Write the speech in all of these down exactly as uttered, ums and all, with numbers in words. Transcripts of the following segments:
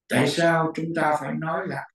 Tại sao chúng ta phải nói là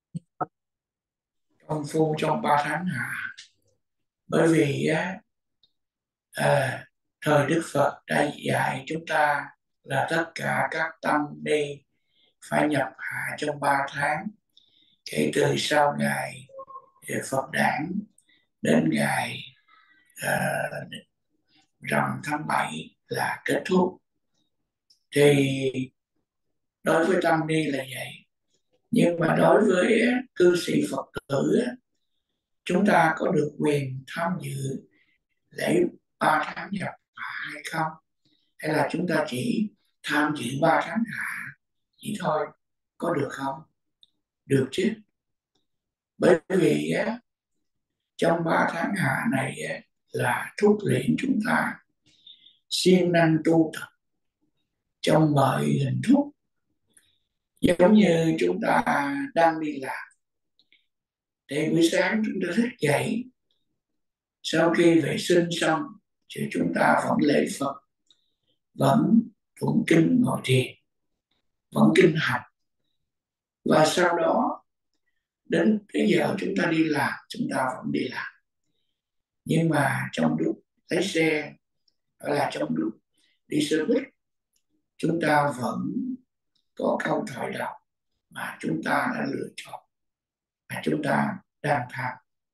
công phu trong ba tháng hạ? Bởi vì á, à, thời Đức Phật đã dạy chúng ta là tất cả các tăng ni phải nhập hạ trong ba tháng, kể từ sau ngày Phật đản đến ngày à, rằm tháng bảy là kết thúc. Thì đối với tăng ni là vậy, nhưng mà đối với cư sĩ Phật tử, chúng ta có được quyền tham dự lễ ba tháng nhập hạ hay không, hay là chúng ta chỉ tham dự ba tháng hạ chỉ thôi, có được không? Được chứ. Bởi vì á, trong ba tháng hạ này á, là thúc luyện chúng ta siêng năng tu tập trong mọi hình thức. Giống như chúng ta đang đi làm, thì buổi sáng chúng ta thức dậy, sau khi vệ sinh xong thì chúng ta vẫn lễ Phật, vẫn tụng kinh ngồi thiền, vẫn kinh hành, và sau đó đến cái giờ chúng ta đi làm chúng ta vẫn đi làm. Nhưng mà trong lúc lái xe hay là trong lúc đi xe buýt, chúng ta vẫn có câu thoại đọc mà chúng ta đã lựa chọn, mà chúng ta đang tham.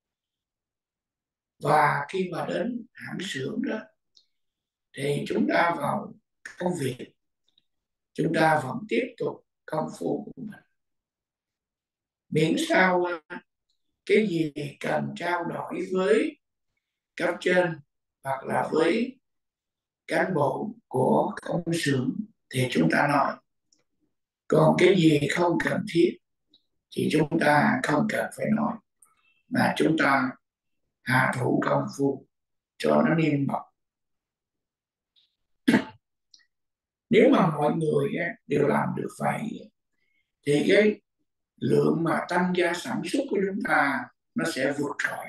Và khi mà đến hãng xưởng đó thì chúng ta vào công việc, chúng ta vẫn tiếp tục công phu của mình, miễn sao cái gì cần trao đổi với cấp trên hoặc là với cán bộ của công xưởng thì chúng ta nói, còn cái gì không cần thiết thì chúng ta không cần phải nói, mà chúng ta hạ thủ công phu cho nó niêm mật. Nếu mà mọi người đều làm được vậy thì cái lượng mà tăng gia sản xuất của chúng ta nó sẽ vượt trội.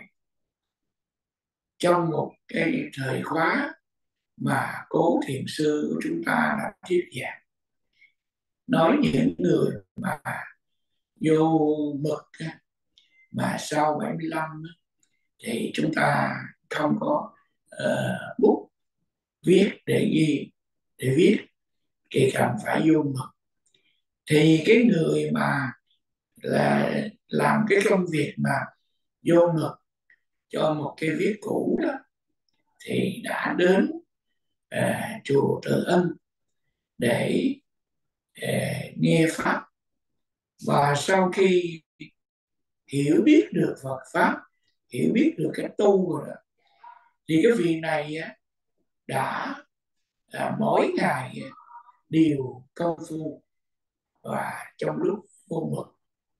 Trong một cái thời khóa mà cố thiền sư của chúng ta đã thuyết giảng, nói những người mà vô mực mà sau bảy mươi lăm thì chúng ta không có uh, bút viết để ghi, để viết thì cần phải vô mực. Thì cái người mà là làm cái công việc mà vô mực cho một cái viết cũ đó thì đã đến uh, chùa Tự Ân để uh, nghe pháp, và sau khi hiểu biết được Phật pháp, hiểu biết được cái tu rồi đó, thì cái vị này đã à, mỗi ngày đều công phu và trong lúc vô mực.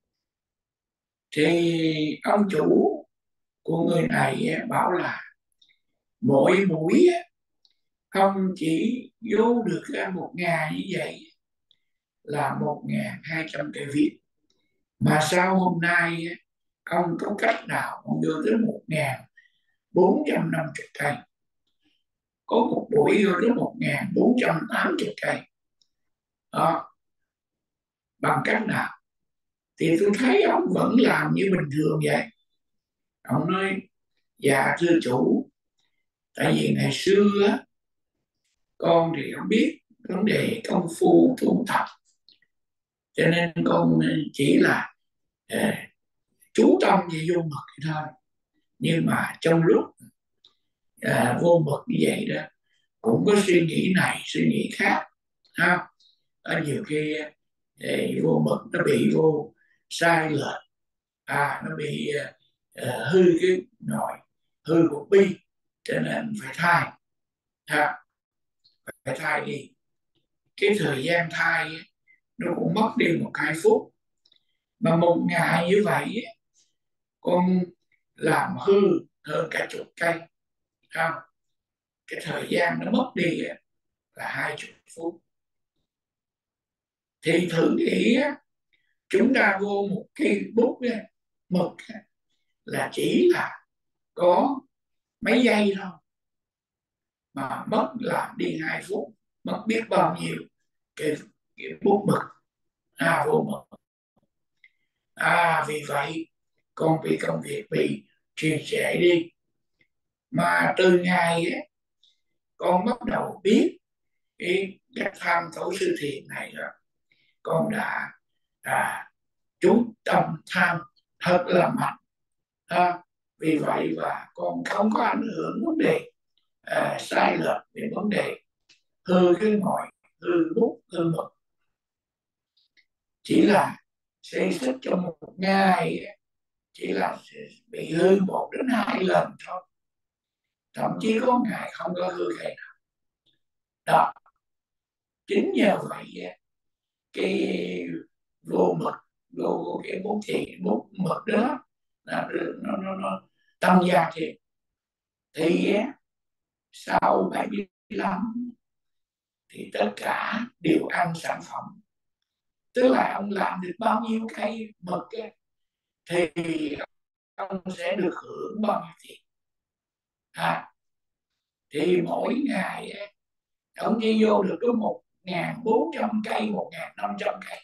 Thì ông chủ của người này bảo là mỗi buổi không chỉ vô được ra một ngày như vậy là một ngàn hai trăm cây viết, mà sau hôm nay ông có cách nào ông vô tới một ngàn bốn trăm năm mươi cây, có một buổi vô tới một ngàn bốn trăm tám mươi cây đó. Bằng cách nào? Thì tôi thấy ông vẫn làm như bình thường vậy. Ông nói, dạ thưa chủ, tại vì ngày xưa con thì không biết vấn đề công phu tu tập, cho nên con chỉ là uh, chú tâm về vô mực thì thôi. Nhưng mà trong lúc uh, vô mực như vậy đó, cũng có suy nghĩ này suy nghĩ khác ha. Ở nhiều khi uh, vô mực nó bị vô sai lệch, à nó bị uh, hư cái nồi, hư một bi, cho nên phải thay ha, phải thay đi. Cái thời gian thay nó cũng mất đi một hai phút, mà một ngày như vậy con làm hư hơn cả chục cây không, cái thời gian nó mất đi là hai chục phút. Thì thử nghĩ chúng ta vô một cái bút mực là chỉ là có mấy giây thôi, mà mất làm đi hai phút, mất biết bao nhiêu cái, cái bút mực à, vô mực. À, vì vậy con bị công việc bị trì trệ đi, mà từ ngày ấy, con bắt đầu biết cái cách tham khẩu sư thiền này rồi, con đã à, chú tâm tham thật là mạnh. À, vì vậy và con không có ảnh hưởng vấn đề à, sai lệch về vấn đề hư cái ngòi, hư bút, hư mực. Chỉ là xây sức trong một ngày chỉ là bị hư một đến hai lần thôi, thậm chí có ngày không có hư ngày nào. Đó, chính nhờ vậy cái vô mực, vô cái bút thì bút mực đó là nó nó nó tăng gia thì thì sau bảy mươi lăm thì tất cả đều ăn sản phẩm, tức là ông làm được bao nhiêu cây mực ấy, thì ông sẽ được hưởng bao nhiêu tiền. À, thì mỗi ngày ấy, ông chỉ vô được có một ngàn bốn trăm cây, một ngàn năm trăm cây.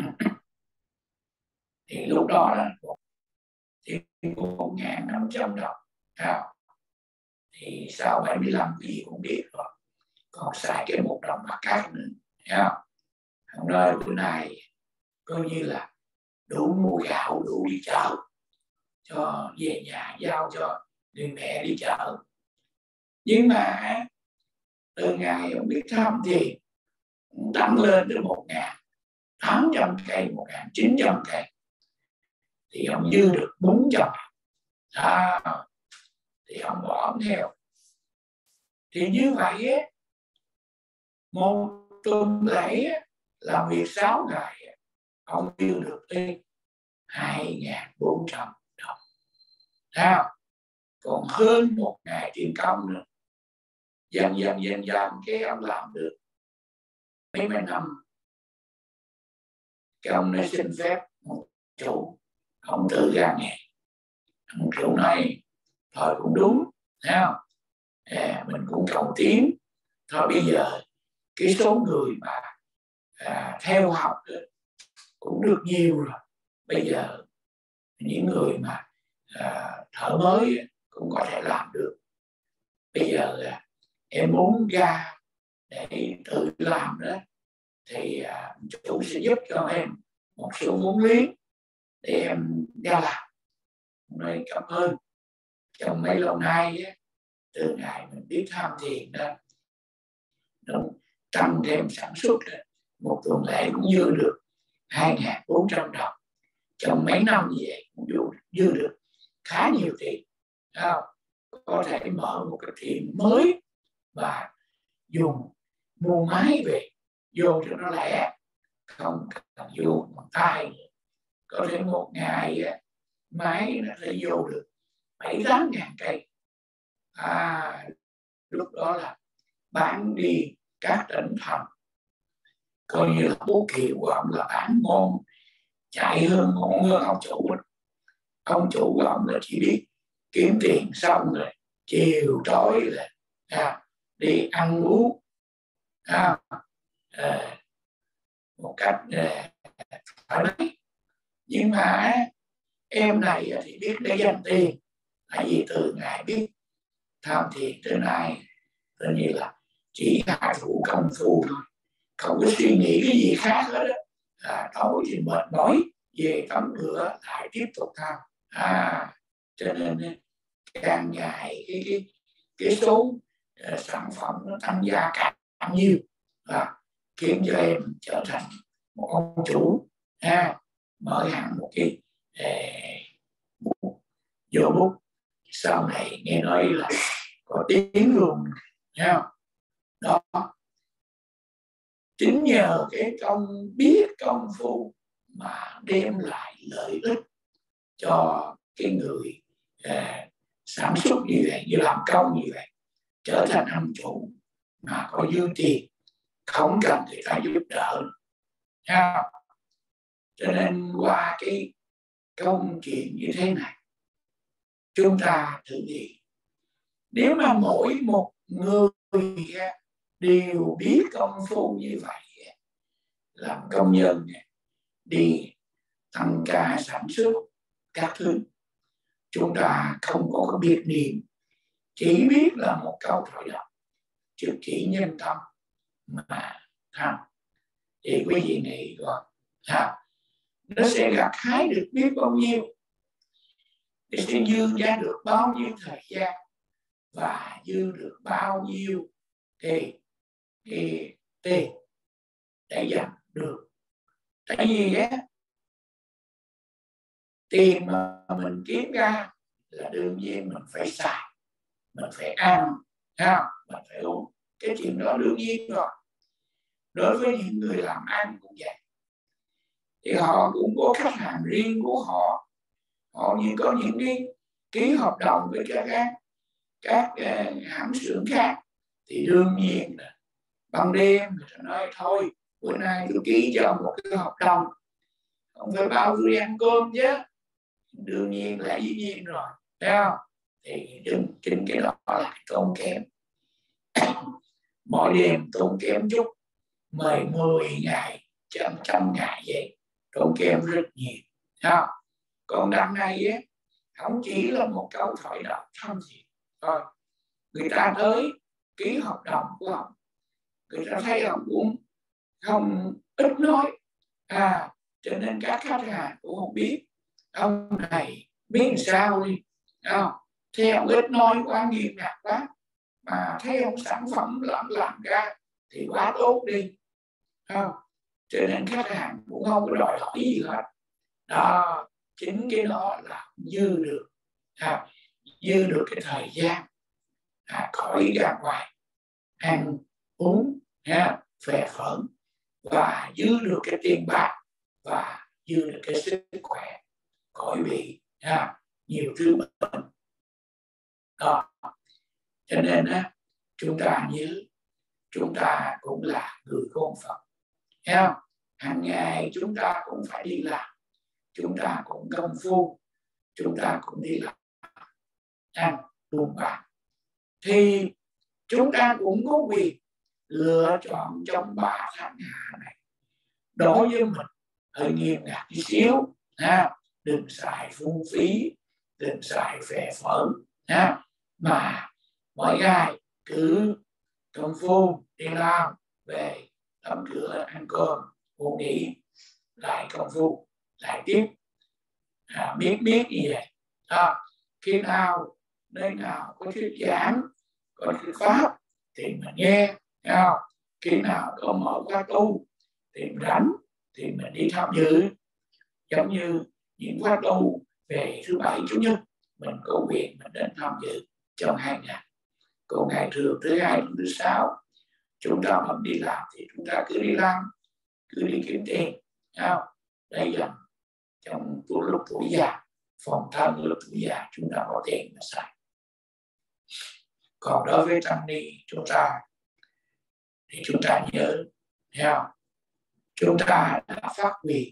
Thì lúc đó đó thì một ngàn năm trăm đồng. À, thì sau bảy mươi lăm cái gì cũng biết rồi, còn xài cái một đồng bạc cát nữa. Thấy không? Hôm nay bữa nay coi như là đủ mua gạo, đủ đi chợ, cho về nhà giao cho người mẹ đi chợ. Nhưng mà từ ngày ông biết thăm thì tăng lên đến một ngàn tám trăm cây, một ngàn chín trăm cây, thì ông dư được bốn trăm. À, thì ông bỏ theo. Thì như vậy á, một tuần lễ làm việc sáu ngày, ông dư được tới hai ngàn bốn trăm đồng. Nào, còn hơn một ngày tiền công nữa. Dần dần dần dần cái ông làm được mấy mấy năm, cái ông này xin phép một chủ, ông tự ra nghề. Ông chủ này thôi cũng đúng, thấy không? À, mình cũng cầu tiến. Thôi bây giờ cái số người mà à, theo học cũng được nhiều rồi. Bây giờ những người mà à, thợ mới cũng có thể làm được. Bây giờ à, em muốn ra để tự làm đó, thì à, chủ sẽ giúp cho em một số vốn liếng để em ra làm. Nói cảm ơn. Trong mấy lâu nay á, từ ngày mình biết tham thiền đó, nó tăng thêm sản xuất đó, một tuần lễ cũng dư được hai ngàn bốn trăm đồng. Trong mấy năm như vậy cũng dư được khá nhiều tiền. Không? Có thể mở một cái thiền mới và dùng mua máy về vô cho nó lẻ, không cần vô bằng tay. Có thể một ngày máy nó sẽ vô được bảy tám ngàn cây. À, lúc đó là bán đi các tỉnh thành, coi như là bố kiều của ông là bán ngon, chạy hơn ngon hơn ông chủ. Ông chủ của ông là chỉ biết kiếm tiền xong rồi chiều tối là à, đi ăn uống à, à, một cách à, thoải mái. Nhưng mà em này thì biết để dành tiền, tại vì từ ngày biết tham thiền tới nay tự như là chỉ hạ thủ công phu thôi, không có suy nghĩ cái gì khác hết đó. À, tối thì mệt mỏi về tắm rửa lại tiếp tục tham. À, cho nên càng ngày cái cái cái số uh, sản phẩm nó tăng gia càng nhiều, à, khiến cho em trở thành một ông chủ, à, mở hẳn một cái uh, vô bút. Sau này nghe nói là có tiếng luôn nha. Đó, chính nhờ cái công biết công phu mà đem lại lợi ích cho cái người uh, sản xuất như vậy, như làm công như vậy, trở thành ông chủ mà có dư tiền, không cần người ta giúp đỡ nha. Cho nên qua cái công chuyện như thế này, chúng ta thử nghĩ, nếu mà mỗi một người đều biết công phu như vậy, làm công nhân đi tăng ca sản xuất các thứ. Chúng ta không có cái biệt niệm, chỉ biết là một câu thổi đọc, chứ chỉ nhân tâm mà tham. Thì quý vị nghĩ rồi, ha, nó sẽ gặt hái được biết bao nhiêu, nó sẽ dư ra được bao nhiêu thời gian và dư được bao nhiêu cái cái tiền để dành được. Tại vì á, tiền mà mình kiếm ra là đương nhiên mình phải xài, mình phải ăn, ha, mình phải uống. Cái chuyện đó đương nhiên rồi. Đối với những người làm ăn cũng vậy, thì họ cũng có khách hàng riêng của họ, họ như có những cái ký hợp đồng với các các, các uh, hãng xưởng khác, thì đương nhiên là ban đêm người ta nói thôi bữa nay tôi ký cho một cái hợp đồng, không phải bao tôi ăn cơm chứ, đương nhiên là dĩ nhiên rồi, thấy không? Thì chính cái đó là tốn kém. Mỗi đêm tốn kém chút, mười mười ngày, trăm trăm ngày vậy, tốn kém rất nhiều. Ha. Còn đằng này á, không chỉ là một câu thoại đọc không gì thôi, người ta tới ký hợp đồng của ông, người ta thấy ông cũng không ít nói, à, cho nên các khách hàng cũng không biết ông này biết sao đi, không? Thế ông ít nói quá, nghiêm ngặt quá, mà thấy ông sản phẩm làm làm ra thì quá tốt đi, không? Cho nên khách hàng cũng không có đòi hỏi gì hết. Đó, chính cái đó là dư được, à, dư được cái thời gian, à, khỏi ra ngoài ăn uống, ha, phè phỡn, và dư được cái tiền bạc, và dư được cái sức khỏe, khỏi bị, ha, nhiều thứ bệnh. Đó, cho nên á, chúng ta nhớ, chúng ta cũng là người con Phật, thấy không? Hàng ngày chúng ta cũng phải đi làm, chúng ta cũng công phu, chúng ta cũng đi làm ăn buôn bán, thì chúng ta cũng có quyền lựa chọn trong ba tháng hạ này. Đối với mình hơi nghiêm ngặt tí xíu, ha, đừng xài phung phí, đừng xài phè phỡn, ha, mà mỗi ngày cứ công phu đi làm về, tắm rửa ăn cơm ngủ nghỉ, lại công phu lại tiếp, à, biết biết như vậy. À, khi nào nơi nào có thuyết giảng, có thuyết pháp thì mình nghe, à, khi nào có mở khóa tu thì mình rảnh thì mình đi tham dự. Giống như những khóa tu về thứ bảy chủ nhật, mình có quyền mình đến tham dự trong hai ngày. Còn ngày thường thứ hai thứ sáu chúng ta vẫn đi làm thì chúng ta cứ đi làm, cứ đi kiếm tiền, để dành trong lúc tuổi già, phòng thân lúc tuổi già chúng ta có tiền mà xài. Còn đối với tăng ni chúng ta thì chúng ta nhớ, thấy chúng ta đã phát nguyện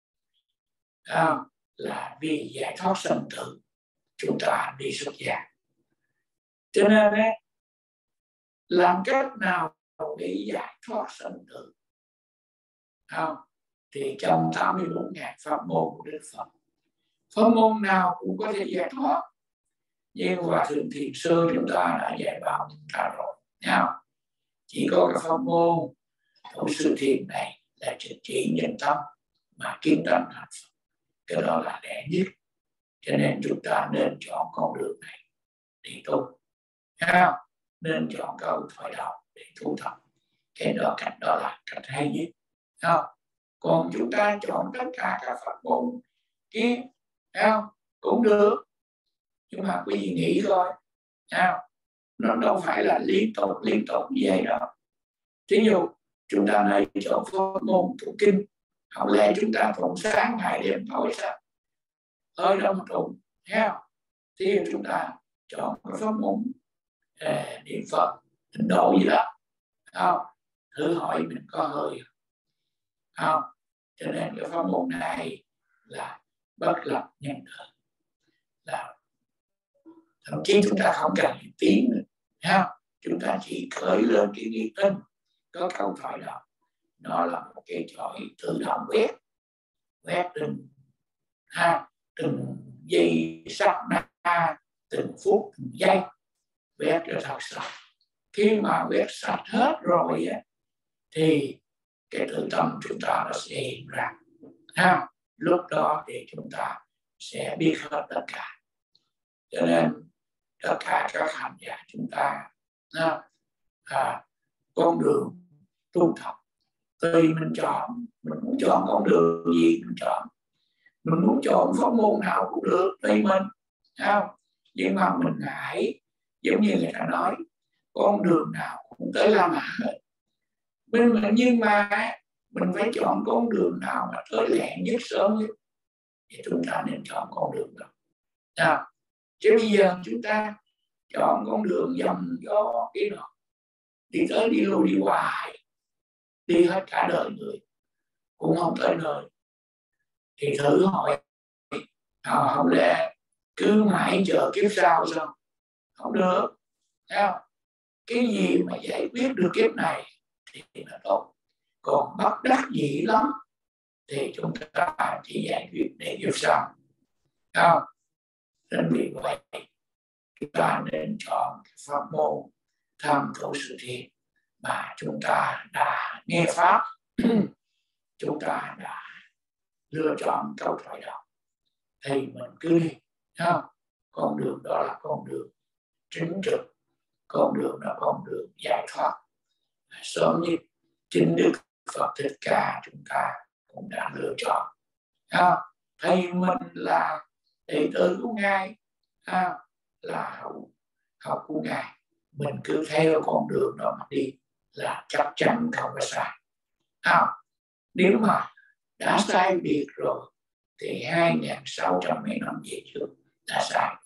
là vì giải thoát sanh tử chúng ta đi xuất gia. Cho nên ấy, làm cách nào để giải thoát sanh tử, không? Thì trong tám mươi bốn ngàn pháp môn của Đức Phật, pháp môn nào cũng có thể giải thoát. Nhưng Hòa Thượng Thiền Sư chúng ta đã dạy bảo chúng ta rồi, nhau. Chỉ có cái pháp môn Thủ Sư Thiền này là chỉ nhân tâm mà kiến tánh hạnh Phật. Cái đó là đệ nhất. Cho nên chúng ta nên chọn con đường này để tu, nên chọn câu thoại đạo để tu tập. Cái đó cách đó là cách hay nhất. Không? Còn chúng ta chọn tất cả các pháp môn kia, không? Cũng được, nhưng mà quý vị nghĩ thôi, không? Nó đâu phải là liên tục liên tục như vậy đâu. Thí dụ chúng ta này chọn pháp môn tụng kinh, không lẽ chúng ta tụng sáng ngày đêm tối sao? Hơi đông tụng, không? Thì chúng ta chọn cái pháp môn eh, niệm Phật, tịnh độ gì đó, không? Thử hỏi mình có hơi không? Cho nên cái pháp môn này là bất lập nhân thời, là thậm chí chúng ta không cần niệm tiếng nữa, ha? Chúng ta chỉ khởi lên cái nghi tin, có câu thoại đó, nó là một cái chổi tự động quét, quét từng ha, từng giây sát na, từng phút từng giây, quét cho thật sạch. Khi mà quét sạch hết rồi á, thì cái tự tâm chúng ta nó sẽ hiện ra ha. Lúc đó thì chúng ta sẽ biết hết tất cả. Cho nên tất cả các hành giả chúng ta ha, à, con đường tu học tùy mình chọn. Mình muốn chọn con đường gì mình chọn, mình muốn chọn pháp môn nào cũng được, tùy mình không. Nhưng mà mình hãy giống như người ta nói, con đường nào cũng tới La Mã hết. Mình, nhưng mà mình phải chọn con đường nào mà tới lẹn nhất, sớm nhất, thì chúng ta nên chọn con đường đó à. Chứ bây giờ chúng ta chọn con đường dầm do cái đó, đi tới đi lui đi hoài, đi hết cả đời người cũng không tới nơi, thì thử hỏi à, không lẽ cứ mãi chờ kiếp sau sao? Không được. Thấy không? Cái gì mà giải quyết được kiếp này thì là tốt, còn bất đắc dĩ lắm thì chúng ta chỉ giải quyết để kiếp sau. Thấy không? Nên vì vậy chúng ta nên chọn cái pháp môn tham khẩu sự thiện mà chúng ta đã nghe pháp, chúng ta đã lựa chọn câu thoại đó, thì mình cứ đi. Không? Con đường đó là con đường chính trực, con đường là con đường giải thoát. Sớm nhất chính Đức Phật Thích Ca chúng ta cũng đã lựa chọn. À, thầy mình là đệ tử của Ngài, à, là học, học của Ngài, mình cứ theo con đường đó mà đi là chắc chắn không có sai. À, nếu mà đã sai biệt rồi thì hai nghìn sáu trăm mấy năm về trước đã sai.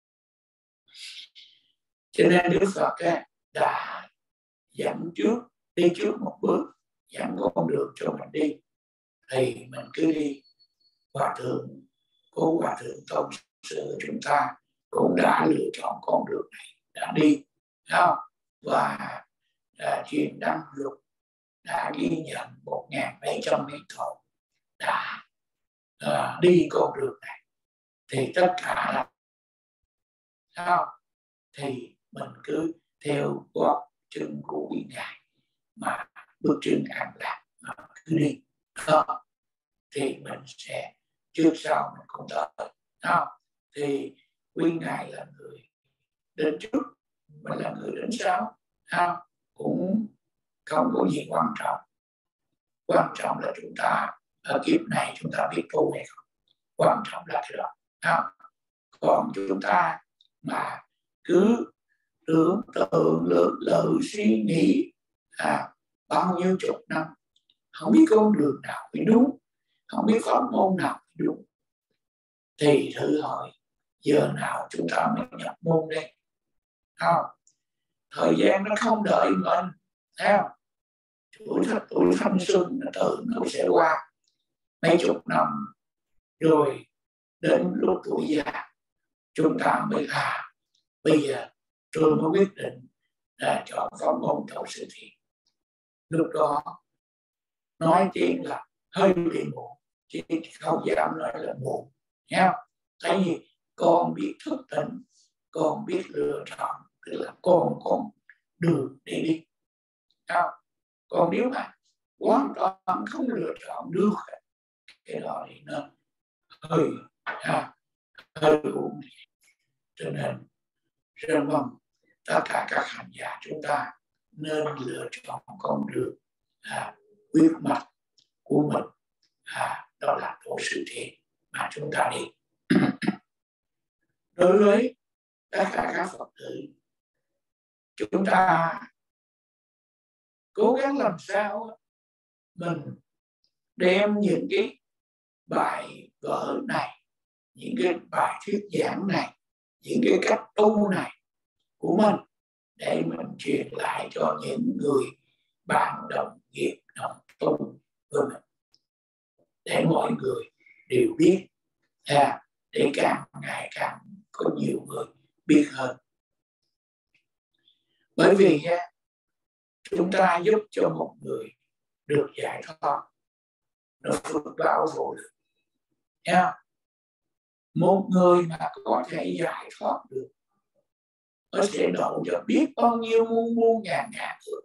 Cho nên Đức Phật đã dẫn trước, đi trước một bước, dẫn con đường cho mình đi, thì mình cứ đi. Hòa thượng, cố Hòa thượng Tông Sư chúng ta cũng đã lựa chọn con đường này, đã đi, không? Và à, Truyền Đăng Luật đã ghi nhận một nghìn bảy trăm mấy thọ đã à, đi con đường này, thì tất cả là sao? Thì mình cứ theo gót chân của quý Ngài mà bước chân an lạc mà cứ đi đó, thì mình sẽ trước sau mình cũng tới đó. Thì quý Ngài là người đến trước, mình là người đến sau đó, cũng không có gì quan trọng. Quan trọng là chúng ta ở kiếp này chúng ta biết tu hay không, quan trọng là cái đó, đó. Còn chúng ta mà cứ tưởng tượng lưỡng lự suy nghĩ à, bao nhiêu chục năm không biết con đường nào phải đúng, không biết pháp môn nào phải đúng, thì thử hỏi giờ nào chúng ta mới nhập môn đây? Không, thời gian nó không đợi mình, thấy không? Tuổi, tuổi thanh xuân nó tự nó sẽ qua mấy chục năm rồi, đến lúc tuổi già chúng ta mới à bây giờ tôi mới quyết định là chọn pháp môn khẩu sự thiện. Lúc đó nói tiếng là hơi bị muộn, chứ không dám nói là muộn nhá. Tại vì con biết thức tỉnh, con biết lựa chọn, tức là con con đường để đi. Không? Còn nếu mà hoàn toàn không lựa chọn được, cái đó thì nó hơi à, hơi uổng. Cho nên rất mong tất cả các hành giả chúng ta nên lựa chọn con đường à, quyết mạch của mình, à, đó là độ sự thiện mà chúng ta đi. Đối với tất cả các Phật tử, chúng ta cố gắng làm sao mình đem những cái bài vở này, những cái bài thuyết giảng này, những cái cách tu này của mình để mình truyền lại cho những người bạn đồng nghiệp đồng tu của mình, để mọi người đều biết, à, để càng ngày càng có nhiều người biết hơn. Bởi vì chúng ta giúp cho một người được giải thoát, nó phước báo vô lượng. Yeah. Một người mà có thể giải thoát được, nó sẽ độ cho biết bao nhiêu muôn muôn ngàn ngàn người.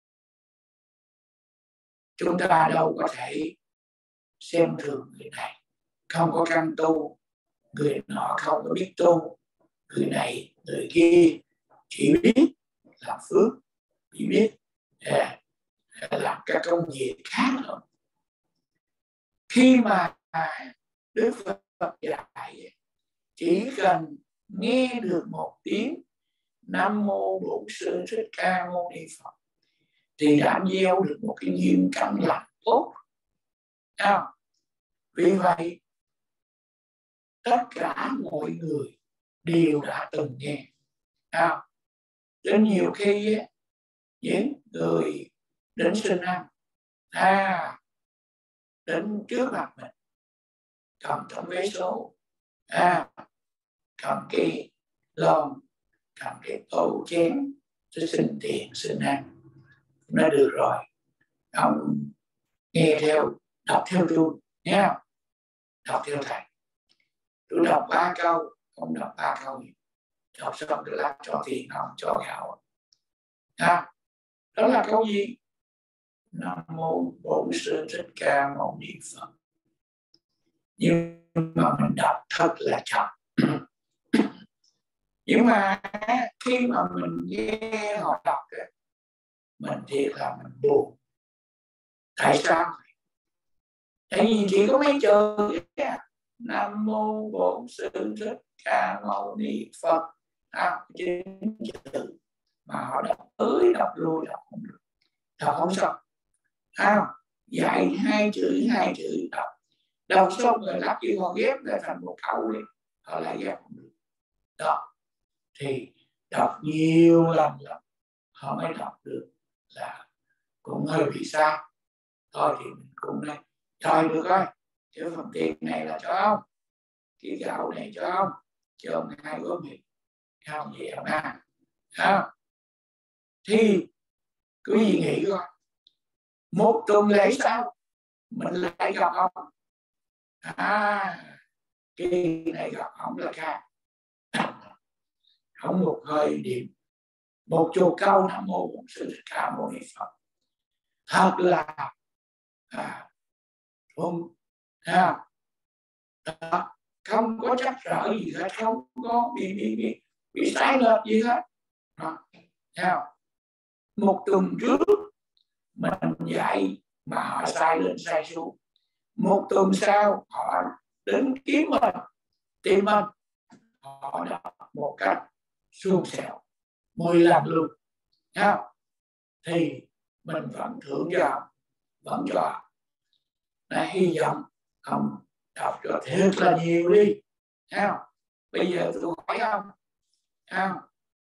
Chúng ta đâu có thể xem thường người này không có căn tu, người nọ không có biết tu, người này người kia chỉ biết làm phước, chỉ biết à, làm các công việc khác thôi. Khi mà Đức Phật dạy chỉ cần nghe được một tiếng Nam Mô Bổn Sư Thích Ca Mâu Ni Phật thì đã gieo được một cái duyên căn lành tốt. À, vì vậy tất cả mọi người đều đã từng nghe. À, đến nhiều khi những người đến xin ăn, à, đến trước mặt mình cầm tấm vé số, à, cầm cái lon, cầm cái tô chén, tôi xin tiền xin ăn. Nó được rồi, ông nghe theo, đọc theo tôi nhé, đọc theo thầy. Tôi đọc ba câu, ông đọc ba câu, đọc xong tôi lát cho tiền ông, cho gạo. À, đó là câu gì? Nam Mô Bổn Sư Thích Ca Mâu Ni Phật. Nhưng mà mình đọc thật là chậm. Nhưng mà khi mà mình nghe họ đọc, mình thiệt là mình buồn. Tại sao? Tại vì chỉ có mấy chữ Nam Mô Bổn Sư Thích Ca Mâu Ni Phật, à, chín chữ mà họ đọc tới đọc lui đọc không được, đọc không xong. À, dạy hai chữ hai chữ đọc, đọc xong rồi lắp chữ họ ghép lại thành một câu đi, họ lại ghép không được. Đó, thì đọc nhiều lần lắm họ mới đọc được, là cũng hơi bị xa. Thôi thì mình cũng đây, thôi được rồi, cái phần tiền này là cho ông, cái gạo này cho ông, cho ông hai gói mì, không gì ông ăn. À, thì cứ gì nghĩ coi, một tuần lễ sau mình lại gặp ông, à, cái này gặp ông là khác, không một hơi điểm, một chỗ câu Nam Mô Bổn Sư Thích Ca Mâu Ni Phật, thật là à, không, à, đó, không có chắc trở gì hết, không có bị bị bị, bị sai lệch gì hết. Đó, một tuần trước mình dạy mà họ sai lên sai xuống, một tuần sau họ đến kiếm mình, tìm mình, họ đọc một cách suôn sẻ mười lần luôn. Nha. Thì mình vẫn thưởng cho, vẫn cho, là hy vọng ông đọc cho thật là nhiều đi. Nha. Bây giờ tôi hỏi ông, à,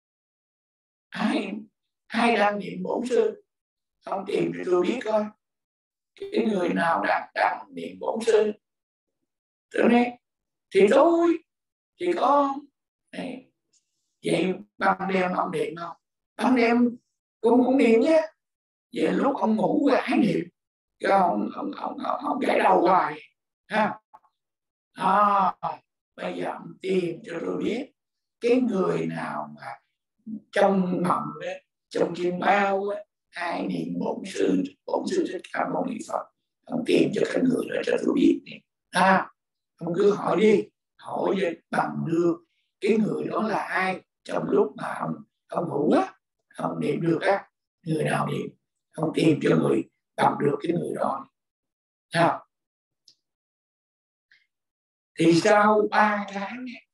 ai ai đang niệm bổn sư, ông tìm cho tôi biết coi cái người nào đang đang niệm bổn sư. Cho nên thì tôi thì có này, vậy ban đêm ông niệm không? Ban đêm cũng cũng niệm nhé. Vậy lúc ông ngủ gãi niệm, cái ông ông ông ông, ông gãi đầu hoài ha. À, bây giờ ông tìm cho tôi biết cái người nào mà trong mộng ấy, trong kim bao ấy, ai niệm bổn sư bổn sư Thích Ca Mâu Ni Phật, ông tìm cho cái người đó cho tôi biết nè. À, ông cứ hỏi đi, hỏi bằng được cái người đó là ai trong lúc mà ông ông ngủ á, ông niệm được á, người nào niệm, ông tìm cho người bằng được cái người đó. Sao? Thì sau ba tháng này,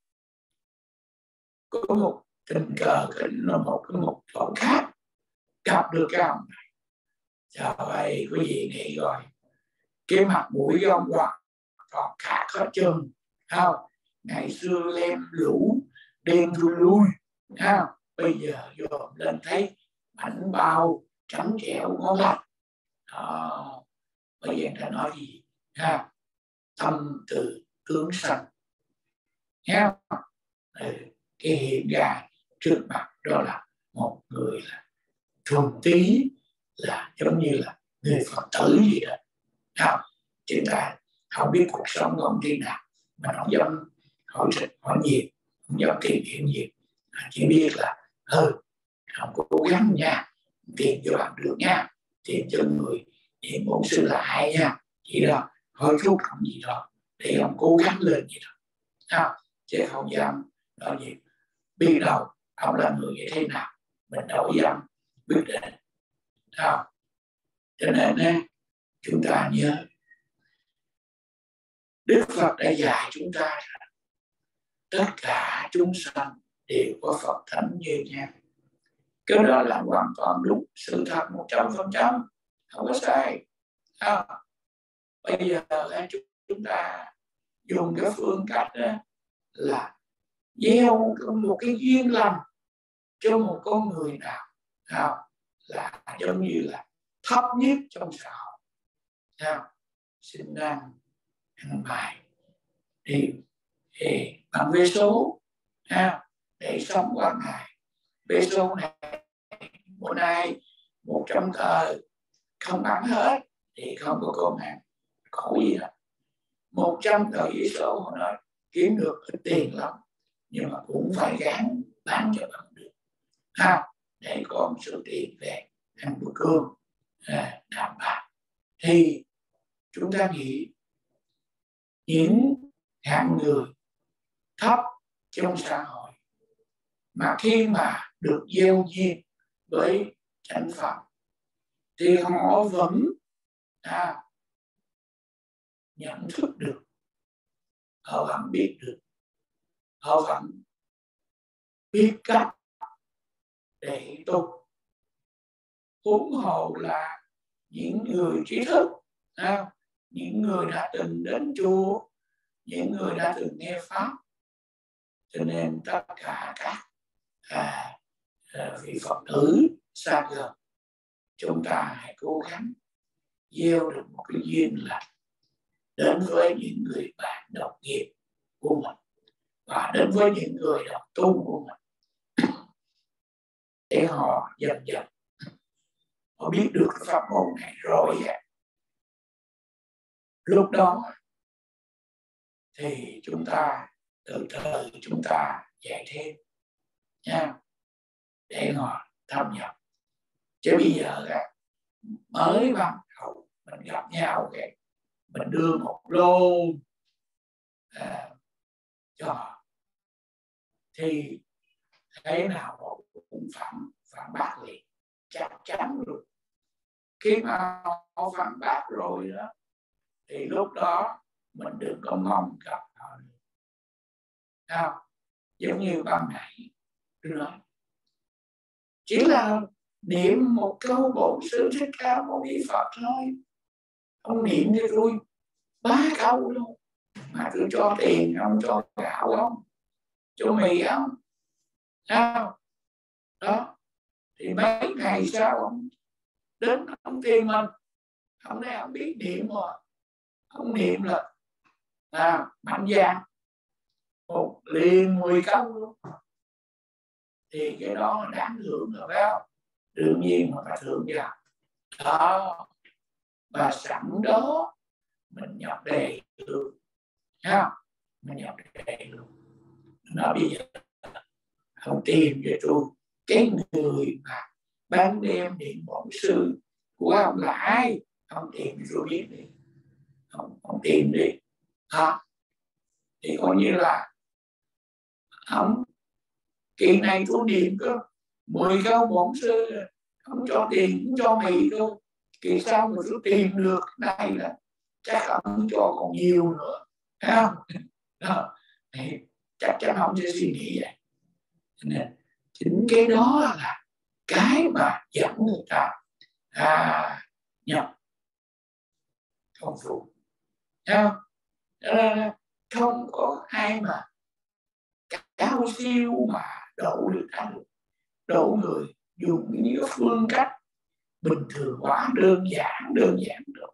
có một tình cờ một cái một chỗ khác gặp được cái ông này. Trời ơi, quý vị nghĩ rồi, cái mặt mũi của ông Hoàng còn khác hết trơn, không? Ngày xưa lem lũ đen thui lui, không? Bây giờ dồn lên thấy bánh bao trắng trẻo ngon lành. Đó, bây giờ ta nói gì? Ha? Tâm từ tướng sanh. Nghe không? Cái hiện ra trước mặt đó là một người là thuần tí, là giống như là người Phật tử gì đó. Không? Chúng ta không biết cuộc sống của ông thế nào, mình không dám hỏi hỏi nhiều, không dám tìm hiểu nhiều, chỉ biết là ừ không cố gắng nha, tìm cho bằng được nha, tìm cho người niệm bổn sư là ai nha, chỉ đó hơi chút không gì đó để ông cố gắng lên gì đó, à, chứ không dám nói gì. Biết đâu ông là người như thế nào mình đâu dám quyết định, à, cho nên á, chúng ta nhớ Đức Phật đã dạy chúng ta tất cả chúng sanh đều có Phật thánh như nhau. Cái đó là hoàn toàn đúng, sự thật một trăm phần trăm, không có sai. À, bây giờ chúng ta dùng cái phương cách đó là gieo một cái duyên lành cho một con người nào, à, là giống như là thấp nhất trong xã hội, à, sinh năng ăn bài đi thì bằng vé số, à, để sống qua ngày. Vé số này bữa nay một trăm tờ không ăn hết thì không có con ăn, khổ gì hết. Một trăm tờ giấy số họ nói kiếm được ít tiền lắm, nhưng mà cũng phải gắng bán cho bằng được, ha, để có một số tiền về ăn bữa cơm, à, đảm bảo. Thì chúng ta nghĩ những hạng người thấp trong xã hội mà khi mà được gieo duyên với chánh Phật thì họ vẫn, à, nhận thức được, họ vẫn biết được, họ vẫn biết cách để tu. Huống hồ là những người trí thức, à, những người đã từng đến chùa, những người đã từng nghe Pháp. Cho nên tất cả các à, à, vị Phật tử xa gần, chúng ta hãy cố gắng gieo được một cái duyên lành đến với những người bạn đồng nghiệp của mình và đến với những người đồng tu của mình, để họ dần dần họ biết được cái pháp môn này rồi, lúc đó thì chúng ta từ từ chúng ta dạy thêm nha, để họ tham nhập. Chứ bây giờ mới ban đầu mình gặp nhau kìa, mình đưa một lô à, cho họ thì thế nào họ cũng phản phản bác liền, chắc chắn luôn. Khi mà họ phản bác rồi đó thì lúc đó mình đừng có mong gặp họ nữa. À, giống như ban nãy nói, chỉ là niệm một câu Bổn Sư Thích Ca Mâu Ni Phật thôi, ông niệm cho tôi ba câu luôn mà tôi cho tiền ông, cho gạo không, cho mì không, sao đó, thì mấy ngày sau ông đến ông tìm mình, ông nói ông biết niệm mà, ông niệm là à, mạnh dạn một liền mười câu luôn, thì cái đó đáng thưởng rồi phải không? Đương nhiên mà phải thưởng ra đó, và sẵn đó mình nhập đề luôn, ha, mình nhập đề luôn. Nó bây giờ không tìm về tôi cái người mà ban đêm niệm Bổn Sư của ông là ai, ông tìm rồi biết đi, ông, ông tìm đi, ha, thì coi như là ông kỳ này tôi niệm cơ mười câu Bổn Sư, ông cho tiền cũng cho mì cơ, kỳ sau mà tôi tìm được này là chắc ông cho còn nhiều nữa, thấy không? Đó, thì chắc chắn ông sẽ suy nghĩ vậy. Nên chính cái đó là cái mà dẫn người ta à, nhập công phu, thấy không? À, không có ai mà cao siêu mà độ được ta được, độ người dùng những phương cách bình thường hóa, đơn giản đơn giản được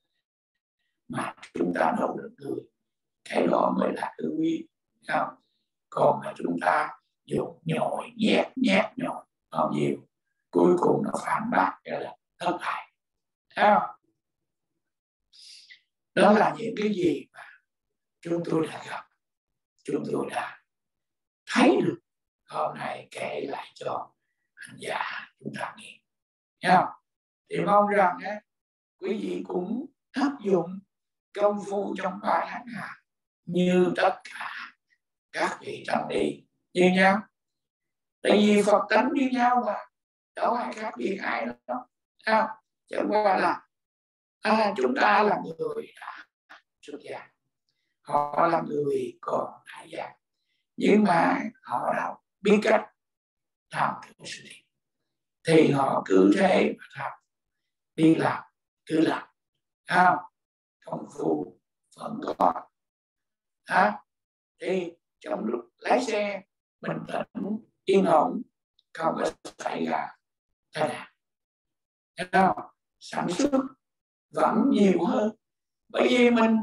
mà chúng ta độ được người, cái đó mới là tư duy, không? Còn mà chúng ta dùng nhồi nhét nhét nhồi bao nhiêu, cuối cùng nó phản bác cái là thất bại, thấy không? Đó là những cái gì mà chúng tôi đã gặp, chúng tôi đã thấy được, hôm nay kể lại cho hành giả chúng ta nghe. Thấy không? Thì mong rằng á, quý vị cũng áp dụng công phu trong ba tháng hà như tất cả các vị tăng ni như nhau. Tại vì Phật tánh như nhau mà, đâu ai khác biệt ai đâu. À, chẳng qua là à, chúng ta là người đã xuất gia, họ là người còn tại gia, nhưng mà họ đã biết cách làm được sự thiện, thì họ cứ thế mà làm, đi làm cứ làm, à, công phu vẫn còn. À, thì trong lúc lái xe mình tỉnh yên ổn, không có xảy ra tai nạn, sản xuất vẫn nhiều hơn, bởi vì mình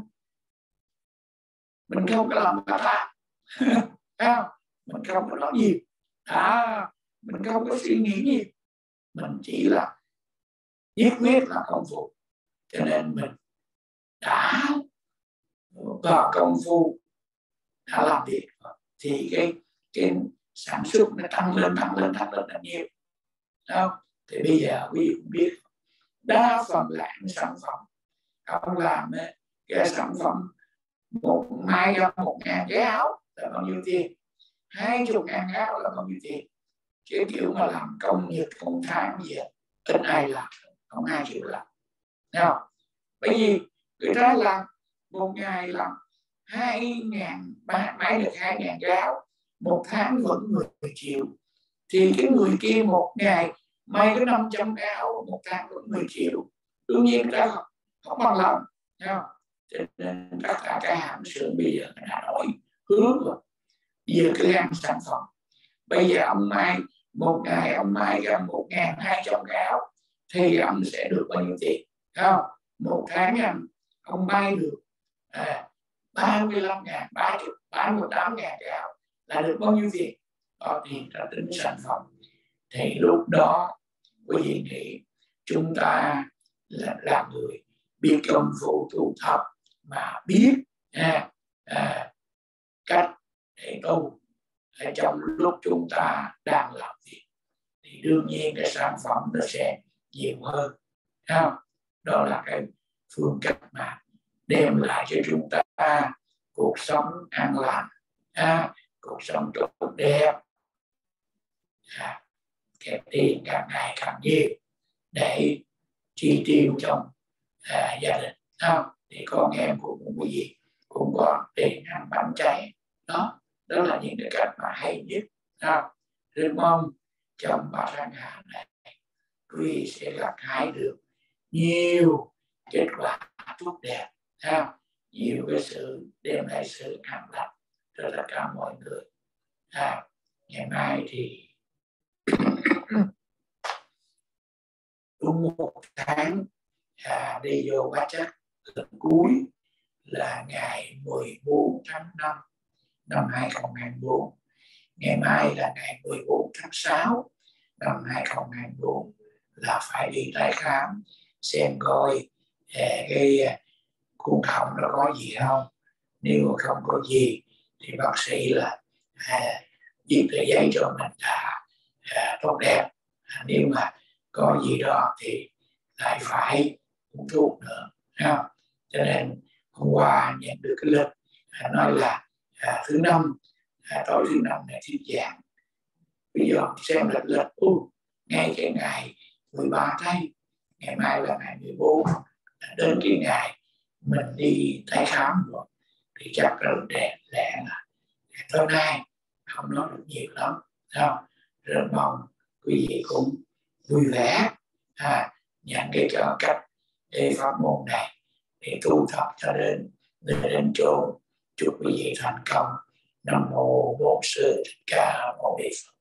mình không có làm cả ta, mình không có nói nhiều, à, mình không có suy nghĩ nhiều, mình chỉ là nhất quyết là công phu, cho nên mình đã vào công phu, đã làm việc thì cái cái sản xuất nó tăng lên tăng lên tăng lên rất nhiều. Không? Thì bây giờ quý vị cũng biết đa phần là sản phẩm, ông làm cái sản phẩm một mai cho một ngàn cái áo là bao nhiêu tiền, hai chục ngàn cái áo là bao nhiêu tiền, chứ kiểu mà làm công nhật công tháng gì ít ai làm, không ai chịu làm. Không? Bởi vì người ta làm một ngày làm hai ngàn, máy được hai ngàn cái áo, một tháng vẫn mười triệu, thì cái người kia một ngày may có năm trăm cái áo, một tháng vẫn mười triệu, đương nhiên ta không, không bằng lòng. Không? Cho nên tất cả cái hãng xưởng bây giờ đã đổi hướng rồi, giờ cứ ăn sản phẩm. Bây giờ ông may một ngày ông may ra một ngàn hai trăm cái áo thì ông sẽ được bao nhiêu tiền? Không? Một tháng anh ông may được à, ba mươi lăm ngàn, ba mươi, ba mươi tám ngàn cái áo là được bao nhiêu tiền? Có tiền ra tính sản phẩm. Thì lúc đó quý vị nghĩ chúng ta là, là người biết công phu tu tập mà biết à, à, cách để tu. Trong lúc chúng ta đang làm việc thì đương nhiên cái sản phẩm nó sẽ nhiều hơn. Không? Đó là cái phương cách mà đem lại cho chúng ta cuộc sống an lành, à, cuộc sống tốt đẹp, à, cái tiền càng ngày càng nhiều để chi tiêu trong à, gia đình. Không? Thì con em của quý vị cũng có tiền ăn bánh chay. Đó, đó là những cái cách mà hay nhất. À, rất mong trong ba tháng hà này quý vị sẽ gặt hái được nhiều kết quả tốt đẹp, à, nhiều cái sự đem lại sự an lành cho tất cả mọi người. À, ngày mai thì đúng một tháng à, đi vô bát chắc lần cuối là ngày mười bốn tháng năm năm hai nghìn không trăm hai mươi tư. Ngày mai là ngày mười bốn tháng sáu năm hai nghìn không trăm hai mươi tư, là phải đi tái khám xem coi eh, cái cuốn họng nó có gì không. Nếu không có gì thì bác sĩ là à, viết tờ giấy cho mình là à, tốt đẹp. À, nếu mà có gì đó thì lại phải uống thuốc nữa. À, cho nên hôm qua nhận được cái lịch à, nói là à, thứ năm, à, tối thứ năm này thuyết giảng. Bây giờ xem lịch lịch uh, ngay cái ngày mười ba đây, ngày mai là ngày mười bốn, đến cái ngày mình đi tái khám rồi thì chắc là đẹp lẽ là tối nay không nói được nhiều lắm. Không? Rất mong quý vị cũng vui vẻ à, nhận cái cách để pháp môn này để tu tập cho đến đến chỗ chúc quý vị thành công. Nam mô Bổn Sư Thích Ca Mâu Ni Phật.